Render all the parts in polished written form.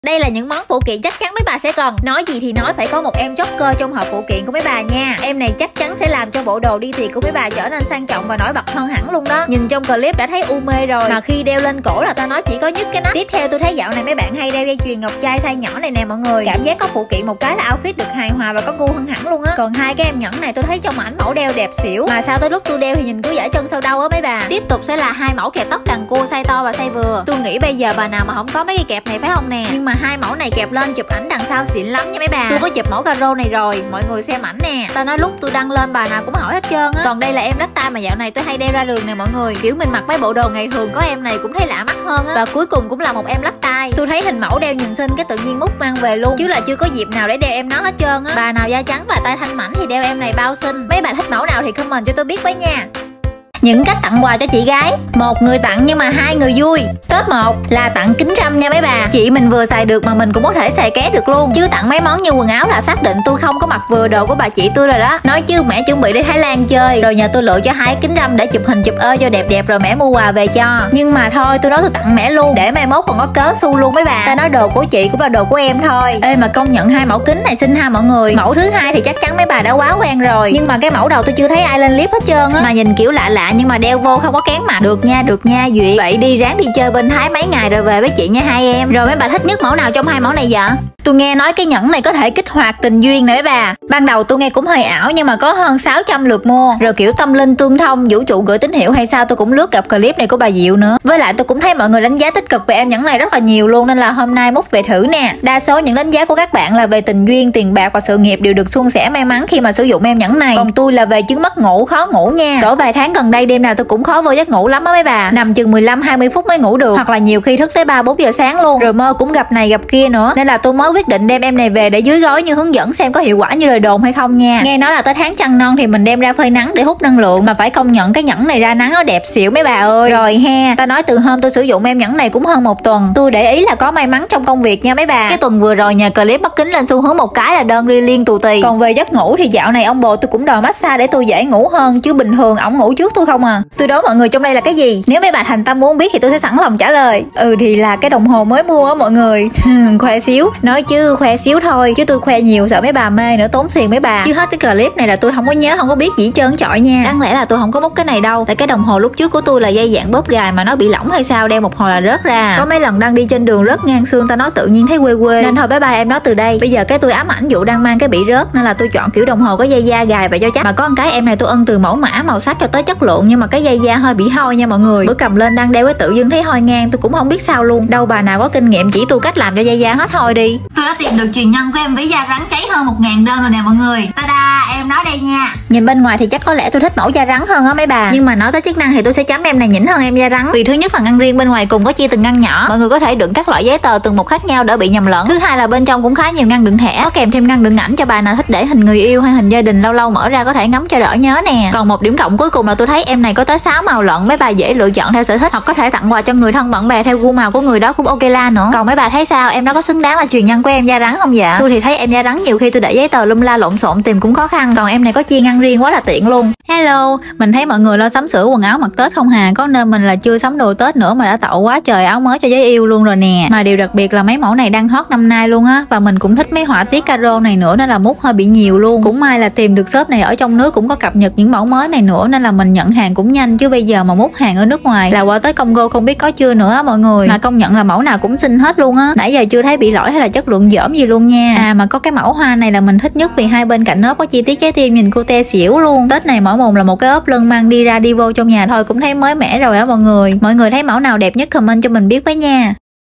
Đây là những món phụ kiện chắc chắn mấy bà sẽ cần. Nói gì thì nói, phải có một em choker trong hộp phụ kiện của mấy bà nha. Em này chắc chắn sẽ làm cho bộ đồ đi tiệc của mấy bà trở nên sang trọng và nổi bật hơn hẳn luôn đó. Nhìn trong clip đã thấy u mê rồi, mà khi đeo lên cổ là ta nói chỉ có nhức cái nách. Tiếp theo tôi thấy dạo này mấy bạn hay đeo dây chuyền ngọc trai size nhỏ này nè mọi người. Cảm giác có phụ kiện một cái là outfit được hài hòa và có gu hơn hẳn luôn á. Còn hai cái em nhẫn này tôi thấy trong ảnh mẫu đeo đẹp xỉu, mà sao tới lúc tôi đeo thì nhìn cứ giở chân sau đâu á mấy bà. Tiếp tục sẽ là hai mẫu kẹp tóc càng cua size to và size vừa. Tôi nghĩ bây giờ bà nào mà không có mấy cái kẹp này phải không nè. Nhưng mà hai mẫu này kẹp lên chụp ảnh đằng sau xịn lắm nha mấy bà. Tôi có chụp mẫu caro này rồi, mọi người xem ảnh nè. Ta nói lúc tôi đăng lên bà nào cũng hỏi hết trơn á. Còn đây là em lắc tay mà dạo này tôi hay đeo ra đường nè mọi người. Kiểu mình mặc mấy bộ đồ ngày thường có em này cũng thấy lạ mắt hơn á. Và cuối cùng cũng là một em lắc tay. Tôi thấy hình mẫu đeo nhìn xinh cái tự nhiên múc mang về luôn, chứ là chưa có dịp nào để đeo em nó hết trơn á. Bà nào da trắng và tay thanh mảnh thì đeo em này bao xinh. Mấy bà thích mẫu nào thì comment cho tôi biết với nha. Những cách tặng quà cho chị gái. Một người tặng nhưng mà hai người vui. Top 1 là tặng kính râm nha mấy bà. Chị mình vừa xài được mà mình cũng có thể xài ké được luôn. Chứ tặng mấy món như quần áo là xác định tôi không có mặc vừa đồ của bà chị tôi rồi đó. Nói chứ mẹ chuẩn bị đi Thái Lan chơi, rồi nhờ tôi lựa cho hai kính râm để chụp hình chụp cho đẹp đẹp rồi mẹ mua quà về cho. Nhưng mà thôi tôi nói tôi tặng mẹ luôn, để mai mốt còn có cớ xu luôn mấy bà. Ta nói đồ của chị cũng là đồ của em thôi. Ê mà công nhận hai mẫu kính này xinh ha mọi người. Mẫu thứ hai thì chắc chắn mấy bà đã quá quen rồi. Nhưng mà cái mẫu đầu tôi chưa thấy ai lên clip hết trơn á. Mà nhìn kiểu lạ lạ nhưng mà đeo vô không có kén mặt. Được nha duyệt. Vậy đi ráng đi chơi bên Thái mấy ngày rồi về với chị nha hai em. Rồi mấy bà thích nhất mẫu nào trong hai mẫu này vậy? Tôi nghe nói cái nhẫn này có thể kích hoạt tình duyên nè mấy bà. Ban đầu tôi nghe cũng hơi ảo nhưng mà có hơn 600 lượt mua. Rồi kiểu tâm linh tương thông, vũ trụ gửi tín hiệu hay sao tôi cũng lướt gặp clip này của bà Diệu nữa. Với lại tôi cũng thấy mọi người đánh giá tích cực về em nhẫn này rất là nhiều luôn, nên là hôm nay múc về thử nè. Đa số những đánh giá của các bạn là về tình duyên, tiền bạc và sự nghiệp đều được suôn sẻ may mắn khi mà sử dụng em nhẫn này. Còn tôi là về chứng mất ngủ, khó ngủ nha. Cỡ vài tháng gần đây đêm nào tôi cũng khó vô giấc ngủ lắm á mấy bà. Nằm chừng 15-20 phút mới ngủ được, hoặc là nhiều khi thức tới 3-4 giờ sáng luôn. Rồi mơ cũng gặp này gặp kia nữa, nên là tôi mới quyết định đem em này về để dưới gói như hướng dẫn xem có hiệu quả như lời đồn hay không nha. Nghe nói là tới tháng trăng non thì mình đem ra phơi nắng để hút năng lượng, mà phải công nhận cái nhẫn này ra nắng nó đẹp xỉu mấy bà ơi. Rồi he, ta nói từ hôm tôi sử dụng em nhẫn này cũng hơn một tuần, tôi để ý là có may mắn trong công việc nha mấy bà. Cái tuần vừa rồi nhờ clip bắt kính lên xu hướng một cái là đơn đi liên tù tì. Còn về giấc ngủ thì dạo này ông bồ tôi cũng đòi massage để tôi dễ ngủ hơn, chứ bình thường ổng ngủ trước tôi không à. Tôi đố mọi người trong đây là cái gì? Nếu mấy bà thành tâm muốn biết thì tôi sẽ sẵn lòng trả lời. Thì là cái đồng hồ mới mua á mọi người. Khoe xíu, nói chứ khoe xíu thôi, chứ tôi khoe nhiều sợ mấy bà mê nữa, tốn tiền mấy bà. Chứ hết cái clip này là tôi không có nhớ, không có biết gì trơn chọi nha. Đáng lẽ là tôi không có múc cái này đâu, tại cái đồng hồ lúc trước của tôi là dây dạng bóp gài mà nó bị lỏng hay sao, đeo một hồi là rớt ra. Có mấy lần đang đi trên đường rớt ngang xương, ta nói tự nhiên thấy quê quê nên thôi bye bye em nói từ đây. Bây giờ cái tôi ám ảnh vụ đang mang cái bị rớt nên là tôi chọn kiểu đồng hồ có dây da gài vậy cho chắc. Mà có một cái em này tôi ân từ mẫu mã, màu sắc cho tới chất lượng, nhưng mà cái dây da hơi bị hôi nha mọi người. Bữa cầm lên đang đeo cái tự dưng thấy hôi ngang, tôi cũng không biết sao luôn. Đâu bà nào có kinh nghiệm chỉ tôi cách làm cho dây da hết hôi đi. Tôi đã tìm được truyền nhân của em ví da rắn cháy hơn 1000 đơn rồi nè mọi người. Ta-da, em nói đây nha. Nhìn bên ngoài thì chắc có lẽ tôi thích mẫu da rắn hơn á mấy bà, nhưng mà nói tới chức năng thì tôi sẽ chấm em này nhỉnh hơn em da rắn. Vì thứ nhất là ngăn riêng bên ngoài cùng có chia từng ngăn nhỏ, mọi người có thể đựng các loại giấy tờ từng một khác nhau đỡ bị nhầm lẫn. Thứ hai là bên trong cũng khá nhiều ngăn đựng thẻ, có kèm thêm ngăn đựng ảnh cho bà nào thích để hình người yêu hay hình gia đình, lâu lâu mở ra có thể ngắm cho đỡ nhớ nè. Còn một điểm cộng cuối cùng là tôi thấy em này có tới 6 màu lận, mấy bà dễ lựa chọn theo sở thích, hoặc có thể tặng quà cho người thân bạn bè theo gu màu của người đó cũng ok la nữa. Còn mấy bà thấy sao, em nó có xứng đáng là truyền nhân của em da rắn không dạ? Tôi thì thấy em da rắn nhiều khi tôi để giấy tờ lum la lộn xộn tìm cũng khó khăn, còn em này có chia ngăn riêng quá là tiện luôn. Hello, mình thấy mọi người lo sắm sửa quần áo mặc Tết không hà, có nên mình là chưa sắm đồ Tết nữa mà đã tậu quá trời áo mới cho giấy yêu luôn rồi nè. Mà điều đặc biệt là mấy mẫu này đang hot năm nay luôn á, và mình cũng thích mấy họa tiết caro này nữa nên là mút hơi bị nhiều luôn. Cũng may là tìm được shop này ở trong nước cũng có cập nhật những mẫu mới này nữa nên là mình nhận hàng cũng nhanh, chứ bây giờ mà mút hàng ở nước ngoài là qua tới Congo không biết có chưa nữa á mọi người. Mà công nhận là mẫu nào cũng xinh hết luôn á, nãy giờ chưa thấy bị lỗi hay là chất lượng dởm gì luôn nha. Mà có cái mẫu hoa này là mình thích nhất vì hai bên cạnh nó có chi tiết trái tim nhìn cô te xỉu luôn. Tết này mỗi mùng là một cái ốp lưng mang đi ra đi vô trong nhà thôi cũng thấy mới mẻ rồi á mọi người. Mọi người thấy mẫu nào đẹp nhất comment cho mình biết với nha.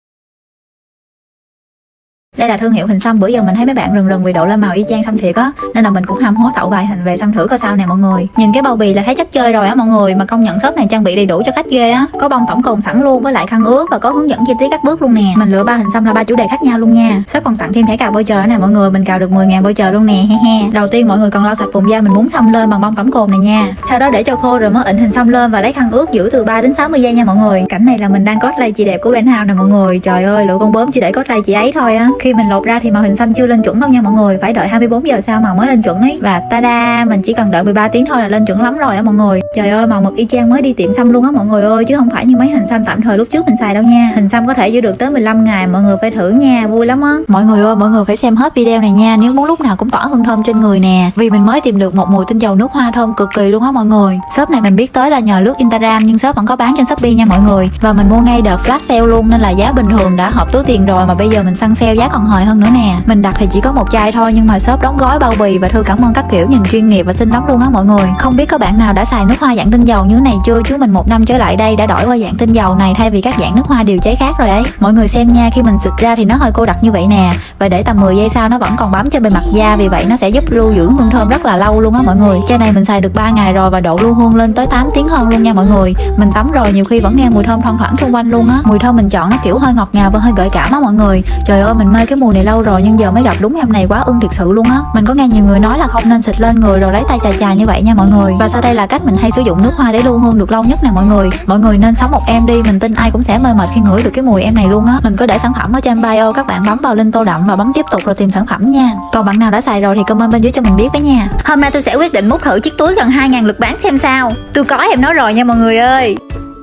Đây là thương hiệu hình xăm, bữa giờ mình thấy mấy bạn rần vì độ lên màu y chang xăm thiệt á, nên là mình cũng ham hố tậu vài hình về xăm thử coi sao nè mọi người. Nhìn cái bao bì là thấy chất chơi rồi á mọi người, mà công nhận shop này trang bị đầy đủ cho khách ghê á. Có bông tổng cồn sẵn luôn với lại khăn ướt và có hướng dẫn chi tiết các bước luôn nè. Mình lựa 3 hình xăm là 3 chủ đề khác nhau luôn nha. Shop còn tặng thêm thẻ cào voucher nè mọi người, mình cào được 10.000 voucher luôn nè he he. Đầu tiên mọi người cần lau sạch vùng da mình muốn xăm lên bằng bông tổng cồn này nha. Sau đó để cho khô rồi mới ịn hình xăm lên và lấy khăn ướt giữ từ 3 đến 60 giây nha mọi người. Cảnh này là mình đang cosplay chị đẹp của Ben Hao nè mọi người. Trời ơi, lựa con bướm chỉ để cosplay chị ấy thôi á. Khi khi mình lột ra thì màu hình xăm chưa lên chuẩn đâu nha mọi người, phải đợi 24 giờ sau màu mới lên chuẩn ấy. Và tada, mình chỉ cần đợi 13 tiếng thôi là lên chuẩn lắm rồi á mọi người. Trời ơi, màu mực y chang mới đi tiệm xăm luôn á mọi người ơi, chứ không phải như mấy hình xăm tạm thời lúc trước mình xài đâu nha. Hình xăm có thể giữ được tới 15 ngày, mọi người phải thử nha, vui lắm á. Mọi người ơi, mọi người phải xem hết video này nha, nếu muốn lúc nào cũng tỏa hương thơm trên người nè. Vì mình mới tìm được một mùi tinh dầu nước hoa thơm cực kỳ luôn á mọi người. Shop này mình biết tới là nhờ lướt Instagram, nhưng shop vẫn có bán trên Shopee nha mọi người. Và mình mua ngay đợt flash sale luôn nên là giá bình thường đã hợp túi tiền rồi, mà bây giờ mình săn sale giá còn hời hơn nữa nè. Mình đặt thì chỉ có một chai thôi, nhưng mà shop đóng gói bao bì và thư cảm ơn các kiểu, nhìn chuyên nghiệp và xinh lắm luôn á mọi người. Không biết có bạn nào đã xài nước hoa dạng tinh dầu như thế này chưa, chứ mình 1 năm trở lại đây đã đổi qua dạng tinh dầu này thay vì các dạng nước hoa điều chế khác rồi ấy. Mọi người xem nha, khi mình xịt ra thì nó hơi cô đặc như vậy nè, và để tầm 10 giây sau nó vẫn còn bám trên bề mặt da, vì vậy nó sẽ giúp lưu giữ hương thơm rất là lâu luôn á mọi người. Chai này mình xài được 3 ngày rồi và độ lưu hương lên tới 8 tiếng hơn luôn nha mọi người. Mình tắm rồi nhiều khi vẫn nghe mùi thơm thoang thoảng xung quanh luôn á. Mùi thơm mình chọn nó kiểu hơi ngọt ngào và hơi gợi cảm á mọi người. Trời ơi, mình mê cái mùi này lâu rồi nhưng giờ mới gặp đúng em này, quá ưng thiệt sự luôn á. Mình có nghe nhiều người nói là không nên xịt lên người rồi lấy tay chà chà như vậy nha mọi người. Và sau đây là cách mình hay sử dụng nước hoa để lưu hương được lâu nhất nè mọi người. Mọi người nên sống một em đi, mình tin ai cũng sẽ mê mệt khi ngửi được cái mùi em này luôn á. Mình có để sản phẩm ở trên bio, các bạn bấm vào link tô đậm và bấm tiếp tục rồi tìm sản phẩm nha. Còn bạn nào đã xài rồi thì comment bên dưới cho mình biết với nha. Hôm nay tôi sẽ quyết định múc thử chiếc túi gần 2.000 lượt bán xem sao. Tôi có em nói rồi nha mọi người ơi.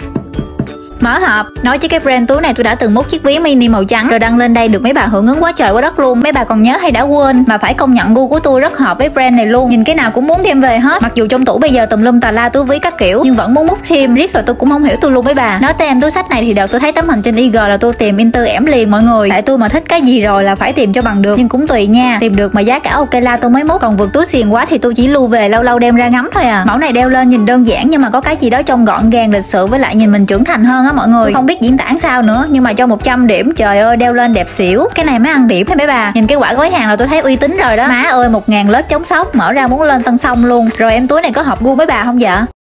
Mở hộp, nói chứ cái brand túi này tôi đã từng múc chiếc ví mini màu trắng rồi đăng lên đây được mấy bà hưởng ứng quá trời quá đất luôn. Mấy bà còn nhớ hay đã quên, mà phải công nhận gu của tôi rất hợp với brand này luôn. Nhìn cái nào cũng muốn đem về hết. Mặc dù trong tủ bây giờ tùm lum tà la túi ví các kiểu, nhưng vẫn muốn múc thêm riết rồi tôi cũng không hiểu tôi luôn mấy bà. Nói tên túi xách này thì đợt tôi thấy tấm hình trên IG là tôi tìm Inter ẻm liền mọi người. Tại tôi mà thích cái gì rồi là phải tìm cho bằng được, nhưng cũng tùy nha. Tìm được mà giá cả ok la tôi mới múc, còn vượt túi xiền quá thì tôi chỉ lưu về lâu lâu đem ra ngắm thôi à. Mẫu này đeo lên nhìn đơn giản nhưng mà có cái gì đó trông gọn gàng lịch sự, với lại nhìn mình trưởng thành hơn á mọi người. Không biết diễn tả sao nữa, nhưng mà cho 100 điểm trời ơi đeo lên đẹp xỉu. Cái này mới ăn điểm hay mấy bà. Nhìn cái quả gói hàng là tôi thấy uy tín rồi đó. Má ơi, 1.000 lớp chống sốc, mở ra muốn lên Tân Sông luôn. Rồi em túi này có hợp gu mấy bà không dạ?